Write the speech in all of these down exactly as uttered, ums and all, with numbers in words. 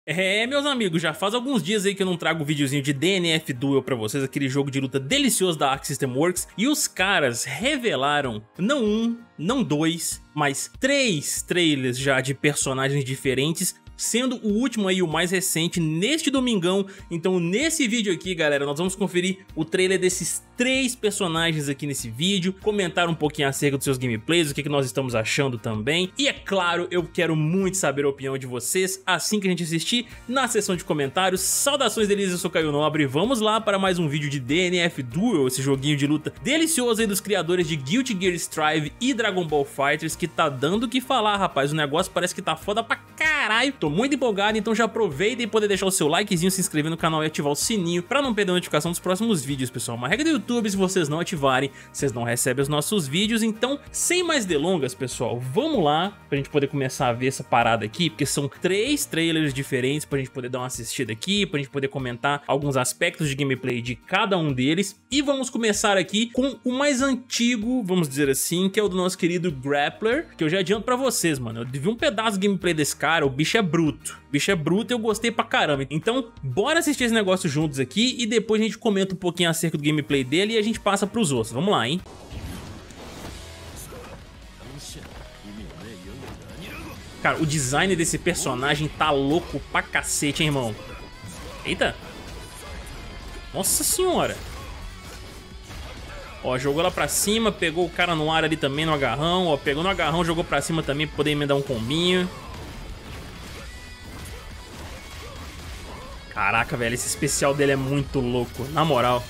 É, meus amigos, já faz alguns dias aí que eu não trago um videozinho de D N F Duel pra vocês, aquele jogo de luta delicioso da Arc System Works, e os caras revelaram não um, não dois, mas três trailers já de personagens diferentes, sendo o último aí o mais recente neste domingão. Então nesse vídeo aqui, galera, nós vamos conferir o trailer desses três personagens aqui nesse vídeo, comentar um pouquinho acerca dos seus gameplays, o que, que nós estamos achando também, e é claro, eu quero muito saber a opinião de vocês assim que a gente assistir na seção de comentários. Saudações delícias, eu sou Caio Nobre, vamos lá para mais um vídeo de D N F Duel, esse joguinho de luta delicioso aí dos criadores de Guilty Gear Strive e Dragon Ball FighterZ, que tá dando o que falar, rapaz, o negócio parece que tá foda pra caralho. Tô muito empolgado, então já aproveita e poder deixar o seu likezinho, se inscrever no canal e ativar o sininho pra não perder a notificação dos próximos vídeos, pessoal. Uma regra do YouTube, se vocês não ativarem, vocês não recebem os nossos vídeos. Então, sem mais delongas, pessoal, vamos lá pra gente poder começar a ver essa parada aqui, porque são três trailers diferentes pra gente poder dar uma assistida aqui, pra gente poder comentar alguns aspectos de gameplay de cada um deles. E vamos começar aqui com o mais antigo, vamos dizer assim, que é o do nosso querido Grappler, que eu já adianto pra vocês, mano. Eu vi um pedaço de gameplay desse cara, o bicho é bruto. O bicho é bruto e eu gostei pra caramba. Então, bora assistir esse negócio juntos aqui e depois a gente comenta um pouquinho acerca do gameplay dele e a gente passa pros outros. Vamos lá, hein? Cara, o design desse personagem tá louco pra cacete, hein, irmão? Eita! Nossa senhora! Ó, jogou lá pra cima, pegou o cara no ar ali também no agarrão. Ó, pegou no agarrão, jogou pra cima também pra poder emendar um combinho. Caraca, velho, esse especial dele é muito louco, na moral.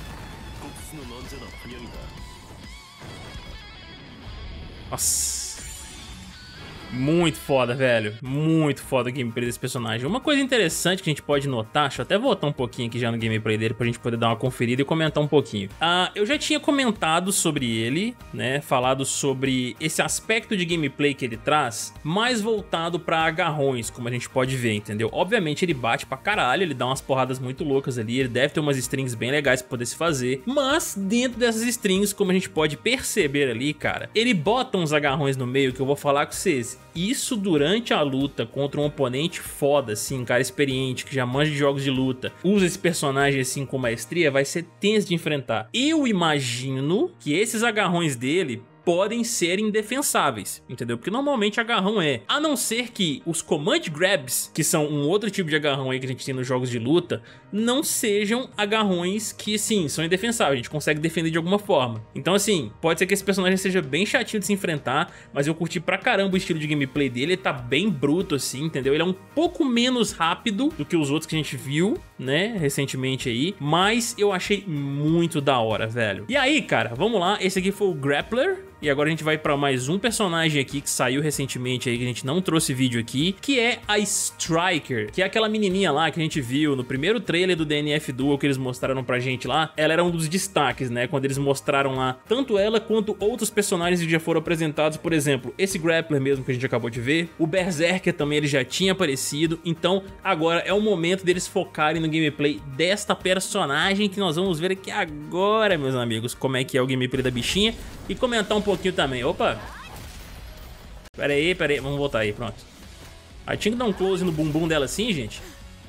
Nossa. Muito foda, velho. Muito foda o gameplay desse personagem. Uma coisa interessante que a gente pode notar, deixa eu até voltar um pouquinho aqui já no gameplay dele pra gente poder dar uma conferida e comentar um pouquinho. Ah, eu já tinha comentado sobre ele, né, falado sobre esse aspecto de gameplay que ele traz, mais voltado pra agarrões, como a gente pode ver, entendeu? Obviamente ele bate pra caralho, ele dá umas porradas muito loucas ali, ele deve ter umas strings bem legais pra poder se fazer, mas dentro dessas strings, como a gente pode perceber ali, cara, ele bota uns agarrões no meio que eu vou falar com vocês. Isso durante a luta contra um oponente foda, assim, um cara experiente, que já manja de jogos de luta, usa esse personagem assim com maestria, vai ser tenso de enfrentar. Eu imagino que esses agarrões dele podem ser indefensáveis, entendeu? Porque normalmente agarrão é, a não ser que os command grabs, que são um outro tipo de agarrão aí que a gente tem nos jogos de luta, não sejam agarrões que, sim, são indefensáveis, a gente consegue defender de alguma forma. Então, assim, pode ser que esse personagem seja bem chatinho de se enfrentar, mas eu curti pra caramba o estilo de gameplay dele, ele tá bem bruto, assim, entendeu? Ele é um pouco menos rápido do que os outros que a gente viu, né, recentemente aí, mas eu achei muito da hora, velho. E aí, cara, vamos lá, esse aqui foi o Grappler. E agora a gente vai pra mais um personagem aqui que saiu recentemente aí, que a gente não trouxe vídeo aqui, que é a Striker, que é aquela menininha lá que a gente viu no primeiro trailer do D N F Duel que eles mostraram pra gente lá. Ela era um dos destaques, né, quando eles mostraram lá tanto ela quanto outros personagens que já foram apresentados, por exemplo, esse Grappler mesmo que a gente acabou de ver, o Berserker também ele já tinha aparecido, então agora é o momento deles focarem no gameplay desta personagem que nós vamos ver aqui agora, meus amigos, como é que é o gameplay da bichinha e comentar um pouquinho também. Opa! Pera aí, pera aí. Vamos voltar aí, pronto. Aí tinha que dar um close no bumbum dela assim, gente.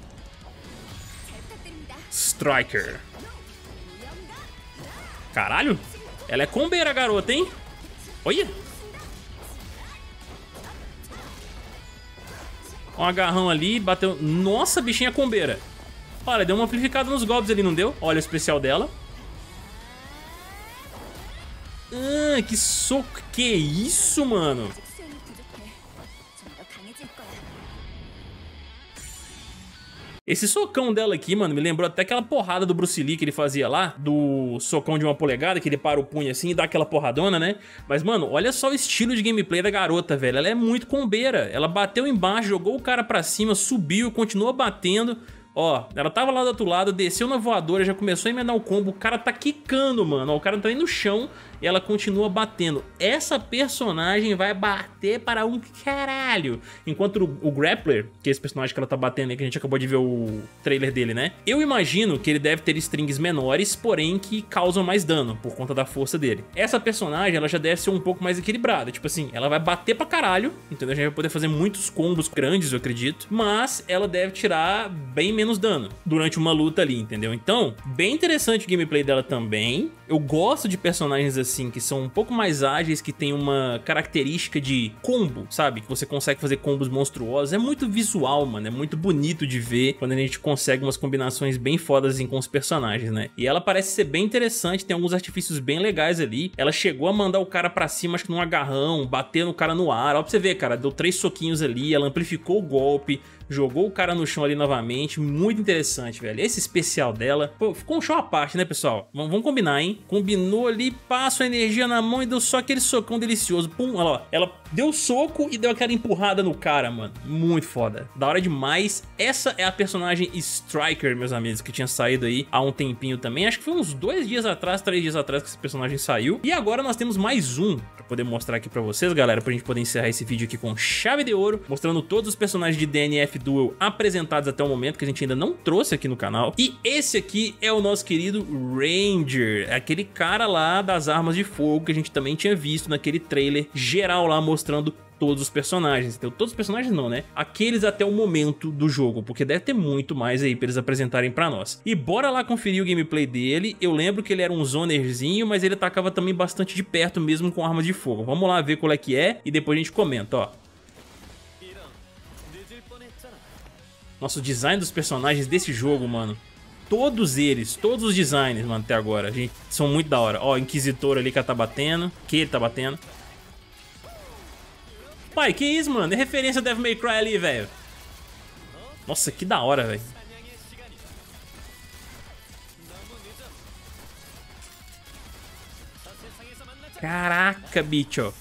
Striker. Caralho! Ela é combeira, garota, hein? Olha! Um agarrão ali, bateu... Nossa, bichinha combeira. Olha, deu uma amplificada nos golpes ali, não deu? Olha o especial dela. Ah, que soco, que isso, mano? Esse socão dela aqui, mano, me lembrou até aquela porrada do Bruce Lee que ele fazia lá, do socão de uma polegada, que ele para o punho assim e dá aquela porradona, né? Mas, mano, olha só o estilo de gameplay da garota, velho. Ela é muito combeira. Ela bateu embaixo, jogou o cara pra cima, subiu, continuou batendo. Ó, ela tava lá do outro lado, desceu na voadora, já começou a emendar o combo. O cara tá quicando, mano. Ó, o cara tá aí no chão e ela continua batendo. Essa personagem vai bater para um caralho. Enquanto o, o Grappler, que é esse personagem que ela tá batendo aí, que a gente acabou de ver o trailer dele, né? Eu imagino que ele deve ter strings menores, porém que causam mais dano por conta da força dele. Essa personagem, ela já deve ser um pouco mais equilibrada. Tipo assim, ela vai bater pra caralho, entendeu? A gente vai poder fazer muitos combos grandes, eu acredito. Mas ela deve tirar bem menos dano durante uma luta ali, entendeu? Então, bem interessante o gameplay dela também. Eu gosto de personagens assim, que são um pouco mais ágeis, que tem uma característica de combo, sabe? Que você consegue fazer combos monstruosos. É muito visual, mano. É muito bonito de ver quando a gente consegue umas combinações bem fodas assim, com os personagens, né? E ela parece ser bem interessante, tem alguns artifícios bem legais ali. Ela chegou a mandar o cara pra cima, acho que num agarrão, bater no cara no ar. Ó, pra você ver, cara, deu três soquinhos ali, ela amplificou o golpe, jogou o cara no chão ali novamente. Muito interessante, velho. Esse especial dela, pô, ficou um show à parte, né, pessoal? Vamos, vamos combinar, hein? Combinou ali, passa a energia na mão e deu só aquele socão delicioso. Pum, olha lá. Ela deu soco e deu aquela empurrada no cara, mano. Muito foda. Da hora demais. Essa é a personagem Striker, meus amigos, que tinha saído aí há um tempinho também. Acho que foi uns dois dias atrás, três dias atrás que esse personagem saiu. E agora nós temos mais um pra poder mostrar aqui pra vocês, galera, pra gente poder encerrar esse vídeo aqui com chave de ouro, mostrando todos os personagens de D N F Duel apresentados até o momento, que a gente ainda não trouxe aqui no canal. E esse aqui é o nosso querido Ranger, aquele cara lá das armas de fogo que a gente também tinha visto naquele trailer geral lá mostrando todos os personagens. Então, todos os personagens não, né? Aqueles até o momento do jogo, porque deve ter muito mais aí pra eles apresentarem pra nós. E bora lá conferir o gameplay dele. Eu lembro que ele era um zonerzinho, mas ele atacava também bastante de perto mesmo com armas de fogo. Vamos lá ver qual é que é e depois a gente comenta, ó. Nossa, o design dos personagens desse jogo, mano. Todos eles, todos os designs, mano, até agora, gente, são muito da hora. Ó, o Inquisitor ali que ela tá batendo, que ele tá batendo. Pai, que isso, mano? É referência a Devil May Cry ali, velho. Nossa, que da hora, velho. Caraca, bicho.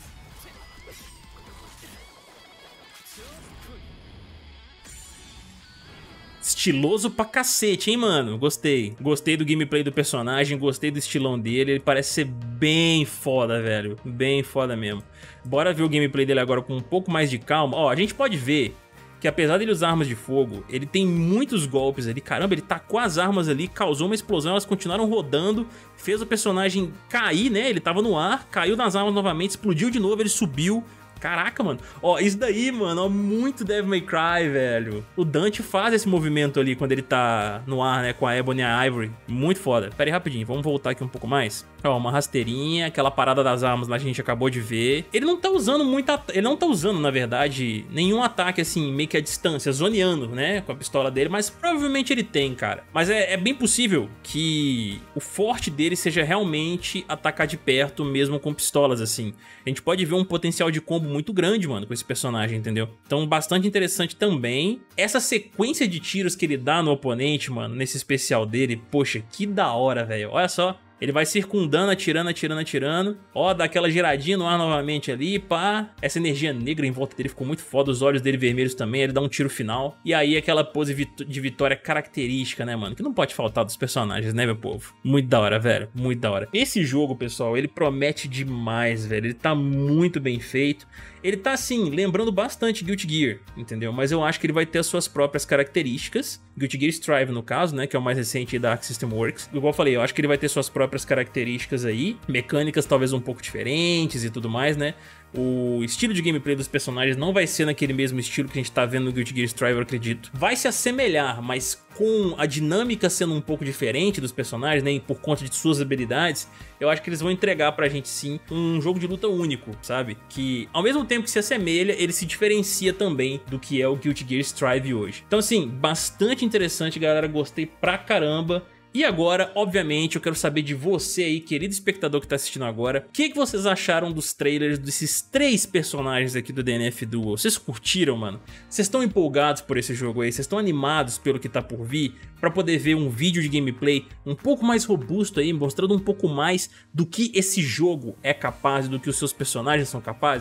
Estiloso pra cacete, hein, mano? Gostei. Gostei do gameplay do personagem, gostei do estilão dele. Ele parece ser bem foda, velho. Bem foda mesmo. Bora ver o gameplay dele agora com um pouco mais de calma. Ó, a gente pode ver que apesar dele usar armas de fogo, ele tem muitos golpes ali. Caramba, ele tacou as armas ali, causou uma explosão, elas continuaram rodando, fez o personagem cair, né? Ele tava no ar, caiu nas armas novamente, explodiu de novo, ele subiu. Caraca, mano. Ó, isso daí, mano, ó, muito Devil May Cry, velho. O Dante faz esse movimento ali quando ele tá no ar, né, com a Ebony e a Ivory. Muito foda. Pera aí rapidinho, vamos voltar aqui um pouco mais. Ó, uma rasteirinha, aquela parada das armas lá que a gente acabou de ver. Ele não tá usando muito... Ele não tá usando, na verdade, nenhum ataque, assim, meio que à distância, zoneando, né, com a pistola dele, mas provavelmente ele tem, cara. Mas é, é bem possível que o forte dele seja realmente atacar de perto, mesmo com pistolas, assim. A gente pode ver um potencial de combo muito grande, mano, com esse personagem, entendeu? Então, bastante interessante também. Essa sequência de tiros que ele dá no oponente, mano, nesse especial dele, poxa, que da hora, velho. Olha só. Ele vai circundando, atirando, atirando, atirando. Ó, dá aquela giradinha no ar novamente ali, pá. Essa energia negra em volta dele ficou muito foda. Os olhos dele vermelhos também, ele dá um tiro final. E aí aquela pose de vitória característica, né, mano? Que não pode faltar dos personagens, né, meu povo? Muito da hora, velho. Muito da hora. Esse jogo, pessoal, ele promete demais, velho. Ele tá muito bem feito. Ele tá, assim, lembrando bastante Guilty Gear, entendeu? Mas eu acho que ele vai ter as suas próprias características. Guilty Gear Strive, no caso, né? Que é o mais recente da Arc System Works. Igual eu falei, eu acho que ele vai ter suas próprias características aí. Mecânicas talvez um pouco diferentes e tudo mais, né? O estilo de gameplay dos personagens não vai ser naquele mesmo estilo que a gente tá vendo no Guilty Gear Strive, eu acredito. Vai se assemelhar, mas com a dinâmica sendo um pouco diferente dos personagens, né, por conta de suas habilidades, eu acho que eles vão entregar pra gente sim um jogo de luta único, sabe? Que ao mesmo tempo que se assemelha, ele se diferencia também do que é o Guilty Gear Strive hoje. Então assim, bastante interessante, galera, gostei pra caramba. E agora, obviamente, eu quero saber de você aí, querido espectador que tá assistindo agora, o que, que vocês acharam dos trailers desses três personagens aqui do D N F Duel? Vocês curtiram, mano? Vocês estão empolgados por esse jogo aí? Vocês estão animados pelo que tá por vir? Pra poder ver um vídeo de gameplay um pouco mais robusto aí, mostrando um pouco mais do que esse jogo é capaz, do que os seus personagens são capazes?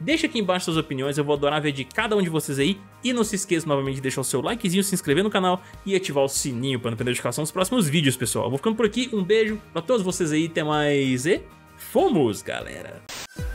Deixa aqui embaixo suas opiniões, eu vou adorar ver de cada um de vocês aí. E não se esqueça novamente de deixar o seu likezinho, se inscrever no canal e ativar o sininho para não perder notificação dos próximos vídeos, pessoal. Eu vou ficando por aqui, um beijo pra todos vocês aí, até mais e fomos, galera!